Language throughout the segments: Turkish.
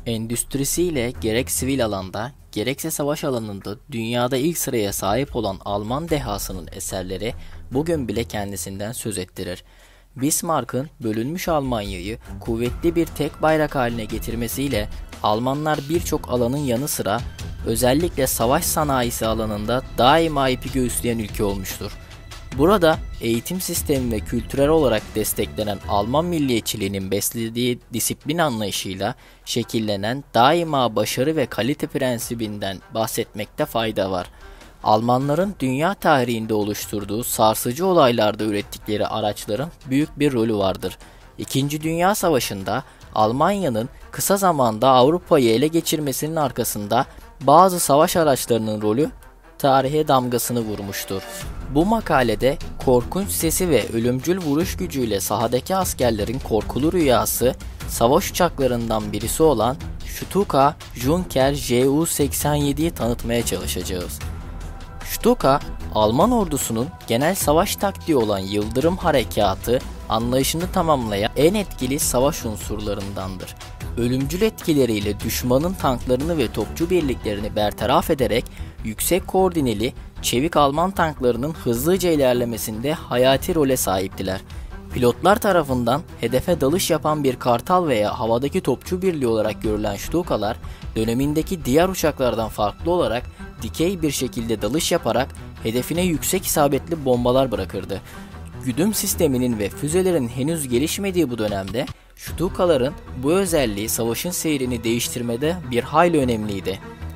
Endüstrisiyle gerek sivil alanda, gerekse savaş alanında dünyada ilk sıraya sahip olan Alman dehasının eserleri bugün bile kendisinden söz ettirir. Bismarck'ın bölünmüş Almanya'yı kuvvetli bir tek bayrak haline getirmesiyle Almanlar birçok alanın yanı sıra özellikle savaş sanayisi alanında daima ipi göğüsleyen ülke olmuştur. Burada eğitim sistemi ve kültürel olarak desteklenen Alman milliyetçiliğinin beslediği disiplin anlayışıyla şekillenen daima başarı ve kalite prensibinden bahsetmekte fayda var. Almanların dünya tarihinde oluşturduğu sarsıcı olaylarda ürettikleri araçların büyük bir rolü vardır. İkinci Dünya Savaşı'nda Almanya'nın kısa zamanda Avrupa'yı ele geçirmesinin arkasında bazı savaş araçlarının rolü tarihe damgasını vurmuştur. Bu makalede korkunç sesi ve ölümcül vuruş gücüyle sahadaki askerlerin korkulu rüyası, savaş uçaklarından birisi olan Stuka Junker Ju-87'yi tanıtmaya çalışacağız. Stuka, Alman ordusunun genel savaş taktiği olan Yıldırım Harekatı anlayışını tamamlayan en etkili savaş unsurlarındandır. Ölümcül etkileriyle düşmanın tanklarını ve topçu birliklerini bertaraf ederek yüksek koordineli, çevik Alman tanklarının hızlıca ilerlemesinde hayati role sahiptiler. Pilotlar tarafından hedefe dalış yapan bir kartal veya havadaki topçu birliği olarak görülen Stukalar, dönemindeki diğer uçaklardan farklı olarak dikey bir şekilde dalış yaparak hedefine yüksek isabetli bombalar bırakırdı. Güdüm sisteminin ve füzelerin henüz gelişmediği bu dönemde Stukaların bu özelliği savaşın seyrini değiştirmede bir hayli önemliydi.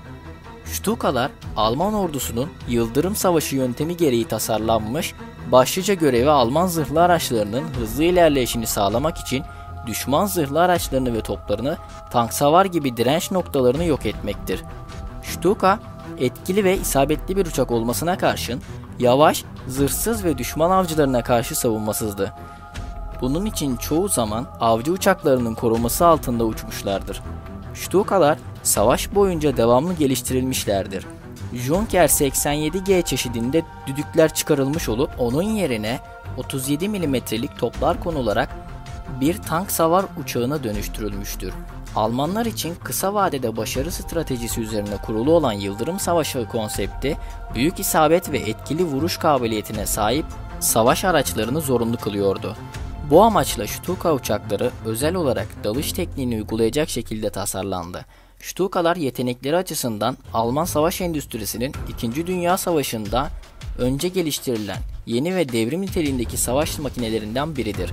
Stukalar, Alman ordusunun Yıldırım Savaşı yöntemi gereği tasarlanmış, başlıca görevi Alman zırhlı araçlarının hızlı ilerleyişini sağlamak için düşman zırhlı araçlarını ve toplarını, tank savar gibi direnç noktalarını yok etmektir. Stuka, etkili ve isabetli bir uçak olmasına karşın, yavaş, zırhsız ve düşman avcılarına karşı savunmasızdı. Bunun için çoğu zaman avcı uçaklarının koruması altında uçmuşlardır. Stukalar savaş boyunca devamlı geliştirilmişlerdir. Junker 87G çeşidinde düdükler çıkarılmış olup onun yerine 37 milimetrelik toplar konularak bir tank savar uçağına dönüştürülmüştür. Almanlar için kısa vadede başarı stratejisi üzerine kurulu olan Yıldırım Savaşı konsepti, büyük isabet ve etkili vuruş kabiliyetine sahip savaş araçlarını zorunlu kılıyordu. Bu amaçla Stuka uçakları özel olarak dalış tekniğini uygulayacak şekilde tasarlandı. Stukalar yetenekleri açısından Alman savaş endüstrisinin 2. Dünya Savaşı'nda önce geliştirilen yeni ve devrim niteliğindeki savaş makinelerinden biridir.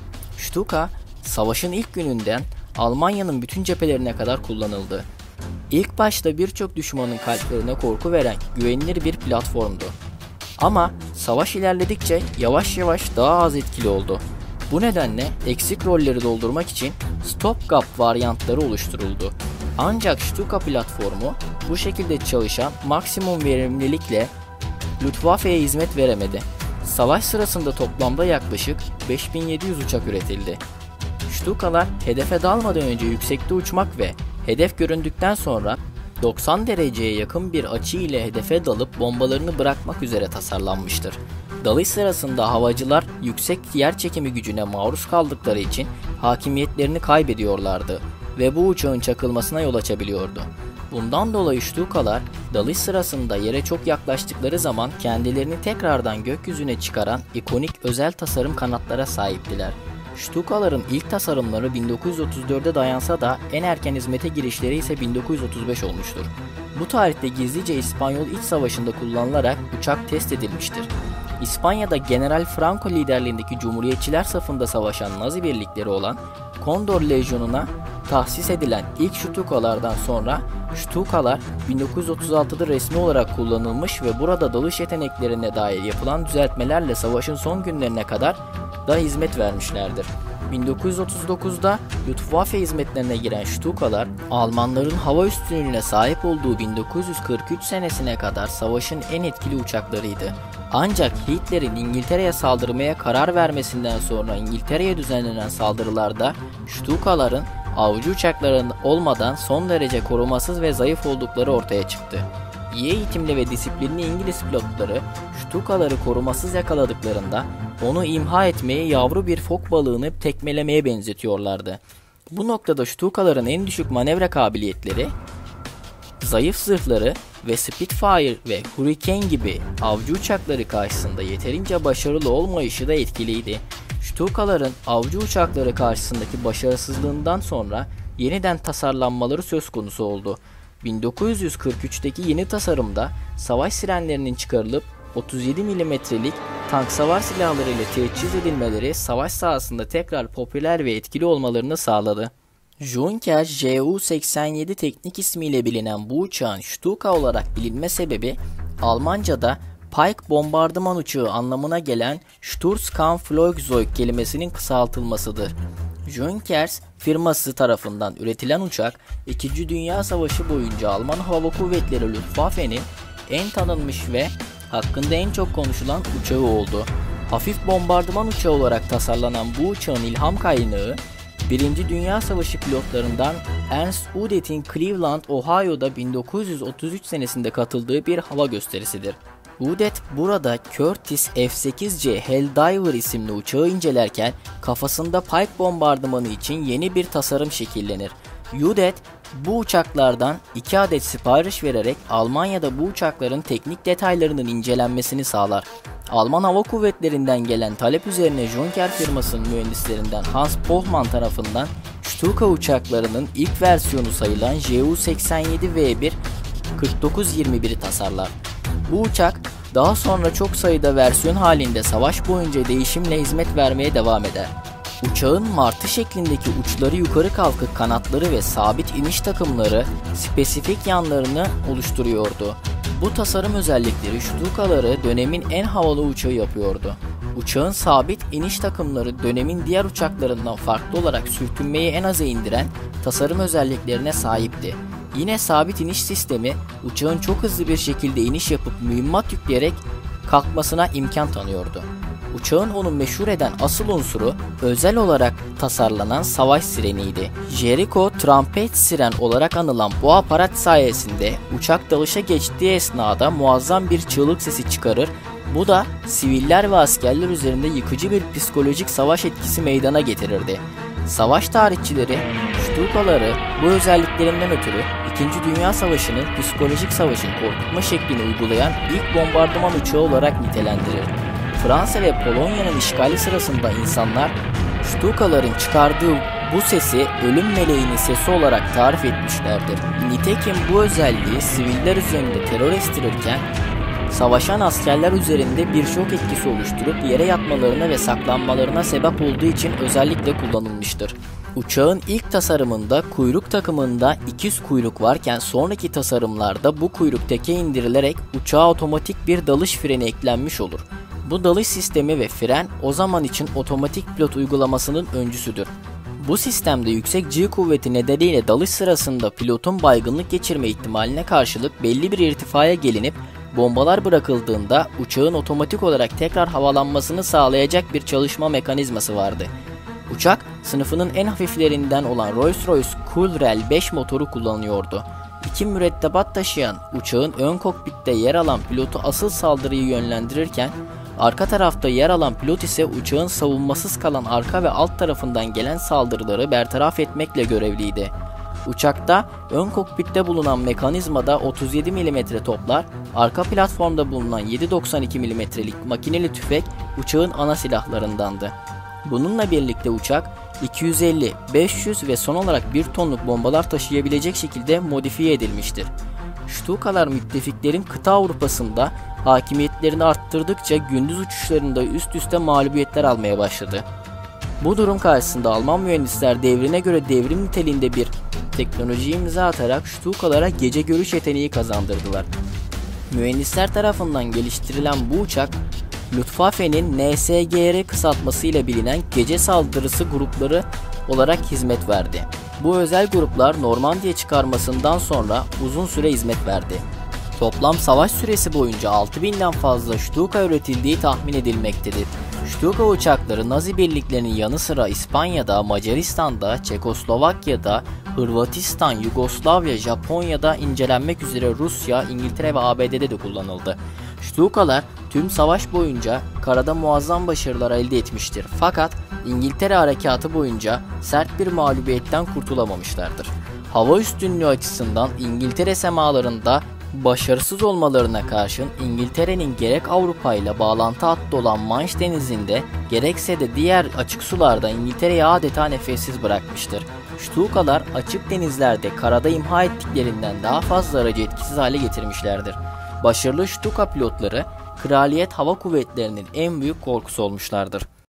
Stuka, savaşın ilk gününden Almanya'nın bütün cephelerine kadar kullanıldı. İlk başta birçok düşmanın kalplerine korku veren güvenilir bir platformdu. Ama savaş ilerledikçe yavaş yavaş daha az etkili oldu. Bu nedenle eksik rolleri doldurmak için stopgap varyantları oluşturuldu. Ancak Stuka platformu bu şekilde çalışan maksimum verimlilikle Luftwaffe'ye hizmet veremedi. Savaş sırasında toplamda yaklaşık 5700 uçak üretildi. Stukalar hedefe dalmadan önce yüksekte uçmak ve hedef göründükten sonra 90 dereceye yakın bir açı ile hedefe dalıp bombalarını bırakmak üzere tasarlanmıştır. Dalış sırasında havacılar yüksek yer çekimi gücüne maruz kaldıkları için hakimiyetlerini kaybediyorlardı ve bu uçağın çakılmasına yol açabiliyordu. Bundan dolayı Stukalar dalış sırasında yere çok yaklaştıkları zaman kendilerini tekrardan gökyüzüne çıkaran ikonik özel tasarım kanatlara sahiptiler. Stukaların ilk tasarımları 1934'e dayansa da en erken hizmete girişleri ise 1935 olmuştur. Bu tarihte gizlice İspanyol İç Savaşı'nda kullanılarak uçak test edilmiştir. İspanya'da General Franco liderliğindeki Cumhuriyetçiler safında savaşan Nazi birlikleri olan Kondor Lejyonu'na tahsis edilen ilk Stukalardan sonra Stukalar 1936'da resmi olarak kullanılmış ve burada dalış yeteneklerine dair yapılan düzeltmelerle savaşın son günlerine kadar da hizmet vermişlerdir. 1939'da Luftwaffe hizmetlerine giren Stukalar, Almanların hava üstünlüğüne sahip olduğu 1943 senesine kadar savaşın en etkili uçaklarıydı. Ancak Hitler'in İngiltere'ye saldırmaya karar vermesinden sonra İngiltere'ye düzenlenen saldırılarda Stukaların avcı uçakların olmadan son derece korumasız ve zayıf oldukları ortaya çıktı. İyi eğitimli ve disiplinli İngiliz pilotları Stukaları korumasız yakaladıklarında onu imha etmeye yavru bir fok balığını tekmelemeye benzetiyorlardı. Bu noktada Stukaların en düşük manevra kabiliyetleri, zayıf zırhları ve Spitfire ve Hurricane gibi avcı uçakları karşısında yeterince başarılı olmayışı da etkiliydi. Stukaların avcı uçakları karşısındaki başarısızlığından sonra yeniden tasarlanmaları söz konusu oldu. 1943'teki yeni tasarımda savaş sirenlerinin çıkarılıp 37 milimetrelik tank savar silahları ile teçhiz edilmeleri savaş sahasında tekrar popüler ve etkili olmalarını sağladı. Junker Ju-87 teknik ismiyle bilinen bu uçağın Stuka olarak bilinme sebebi Almanca'da Pike bombardıman uçağı anlamına gelen Sturzkampfflugzeug kelimesinin kısaltılmasıdır. Junkers firması tarafından üretilen uçak 2. Dünya Savaşı boyunca Alman Hava Kuvvetleri Luftwaffe'nin en tanınmış ve hakkında en çok konuşulan uçağı oldu. Hafif bombardıman uçağı olarak tasarlanan bu uçağın ilham kaynağı 1. Dünya Savaşı pilotlarından Ernst Udet'in Cleveland, Ohio'da 1933 senesinde katıldığı bir hava gösterisidir. Udet burada Curtiss F-8C Helldiver isimli uçağı incelerken kafasında Pike bombardımanı için yeni bir tasarım şekillenir. Udet bu uçaklardan 2 adet sipariş vererek Almanya'da bu uçakların teknik detaylarının incelenmesini sağlar. Alman Hava Kuvvetleri'nden gelen talep üzerine Junker firmasının mühendislerinden Hans Pohmann tarafından Stuka uçaklarının ilk versiyonu sayılan Ju-87V1 4921'i tasarlar. Bu uçak daha sonra çok sayıda versiyon halinde savaş boyunca değişimle hizmet vermeye devam eder. Uçağın martı şeklindeki uçları yukarı kalkık kanatları ve sabit iniş takımları spesifik yanlarını oluşturuyordu. Bu tasarım özellikleri Stukaları dönemin en havalı uçağı yapıyordu. Uçağın sabit iniş takımları dönemin diğer uçaklarından farklı olarak sürtünmeyi en aza indiren tasarım özelliklerine sahipti. Yine sabit iniş sistemi uçağın çok hızlı bir şekilde iniş yapıp mühimmat yükleyerek kalkmasına imkan tanıyordu. Uçağın onu meşhur eden asıl unsuru özel olarak tasarlanan savaş sireniydi. Jericho Trumpet Siren olarak anılan bu aparat sayesinde uçak dalışa geçtiği esnada muazzam bir çığlık sesi çıkarır. Bu da siviller ve askerler üzerinde yıkıcı bir psikolojik savaş etkisi meydana getirirdi. Savaş tarihçileri Stukaları bu özelliklerinden ötürü 2. Dünya Savaşı'nın psikolojik savaşın korkutma şeklini uygulayan ilk bombardıman uçağı olarak nitelendirir. Fransa ve Polonya'nın işgali sırasında insanlar Stukaların çıkardığı bu sesi ölüm meleğinin sesi olarak tarif etmişlerdir. Nitekim bu özelliği siviller üzerinde terör estirirken savaşan askerler üzerinde bir şok etkisi oluşturup yere yatmalarına ve saklanmalarına sebep olduğu için özellikle kullanılmıştır. Uçağın ilk tasarımında kuyruk takımında ikiz kuyruk varken sonraki tasarımlarda bu kuyruk teke indirilerek uçağa otomatik bir dalış freni eklenmiş olur. Bu dalış sistemi ve fren o zaman için otomatik pilot uygulamasının öncüsüdür. Bu sistemde yüksek G kuvveti nedeniyle dalış sırasında pilotun baygınlık geçirme ihtimaline karşılık belli bir irtifaya gelinip bombalar bırakıldığında uçağın otomatik olarak tekrar havalanmasını sağlayacak bir çalışma mekanizması vardı. Uçak sınıfının en hafiflerinden olan Rolls-Royce Coolrail 5 motoru kullanıyordu. 2 mürettebat taşıyan uçağın ön kokpitte yer alan pilotu asıl saldırıyı yönlendirirken arka tarafta yer alan pilot ise uçağın savunmasız kalan arka ve alt tarafından gelen saldırıları bertaraf etmekle görevliydi. Uçakta ön kokpitte bulunan mekanizmada 37 mm toplar, arka platformda bulunan 7.92 mm'lik makineli tüfek uçağın ana silahlarındandı. Bununla birlikte uçak 250, 500 ve son olarak 1 tonluk bombalar taşıyabilecek şekilde modifiye edilmiştir. Stukalar müttefiklerin kıta Avrupa'sında hakimiyetlerini arttırdıkça gündüz uçuşlarında üst üste mağlubiyetler almaya başladı. Bu durum karşısında Alman mühendisler devrine göre devrim niteliğinde bir teknolojiyi imza atarak Stukalara gece görüş yeteneği kazandırdılar. Mühendisler tarafından geliştirilen bu uçak Luftwaffe'nin NSGR kısaltmasıyla bilinen gece saldırısı grupları olarak hizmet verdi. Bu özel gruplar Normandiya çıkarmasından sonra uzun süre hizmet verdi. Toplam savaş süresi boyunca 6000'den fazla Stuka üretildiği tahmin edilmektedir. Stuka uçakları Nazi birliklerinin yanı sıra İspanya'da, Macaristan'da, Çekoslovakya'da, Hırvatistan, Yugoslavya, Japonya'da incelenmek üzere Rusya, İngiltere ve ABD'de de kullanıldı. Stukalar tüm savaş boyunca karada muazzam başarılar elde etmiştir. Fakat İngiltere harekatı boyunca sert bir mağlubiyetten kurtulamamışlardır. Hava üstünlüğü açısından İngiltere semalarında başarısız olmalarına karşın İngiltere'nin gerek Avrupa ile bağlantı hattı olan Manş Denizi'nde gerekse de diğer açık sularda İngiltere'yi adeta nefessiz bırakmıştır. Stukalar açık denizlerde karada imha ettiklerinden daha fazla aracı etkisiz hale getirmişlerdir. Başarılı Stuka pilotları Kraliyet Hava Kuvvetleri'nin en büyük korkusu olmuşlardır.